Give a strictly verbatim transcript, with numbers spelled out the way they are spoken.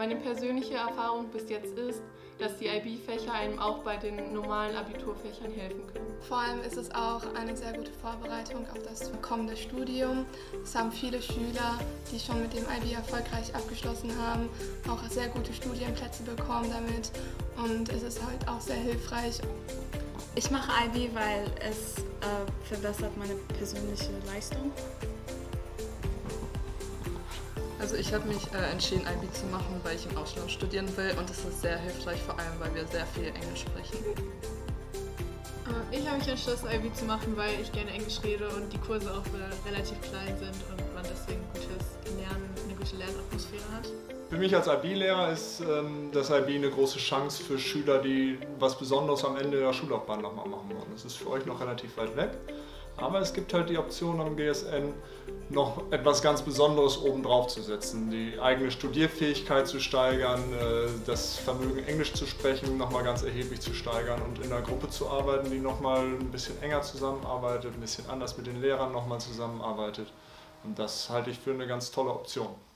Meine persönliche Erfahrung bis jetzt ist, dass die I B-Fächer einem auch bei den normalen Abiturfächern helfen können. Vor allem ist es auch eine sehr gute Vorbereitung auf das kommende Studium. Es haben viele Schüler, die schon mit dem I B erfolgreich abgeschlossen haben, auch sehr gute Studienplätze bekommen damit und es ist halt auch sehr hilfreich. Ich mache I B, weil es äh, verbessert meine persönliche Leistung. Also ich habe mich äh, entschieden, I B zu machen, weil ich im Ausland studieren will und es ist sehr hilfreich, vor allem weil wir sehr viel Englisch sprechen. Ich habe mich entschlossen, I B zu machen, weil ich gerne Englisch rede und die Kurse auch äh, relativ klein sind und man deswegen gutes Lernen, eine gute Lernatmosphäre hat. Für mich als I B-Lehrer ist ähm, das I B eine große Chance für Schüler, die was Besonderes am Ende der Schullaufbahn nochmal machen wollen. Das ist für euch noch relativ weit weg, aber es gibt halt die Option am G S N, noch etwas ganz Besonderes obendrauf zu setzen, die eigene Studierfähigkeit zu steigern, das Vermögen Englisch zu sprechen nochmal ganz erheblich zu steigern und in einer Gruppe zu arbeiten, die nochmal ein bisschen enger zusammenarbeitet, ein bisschen anders mit den Lehrern nochmal zusammenarbeitet. Und das halte ich für eine ganz tolle Option.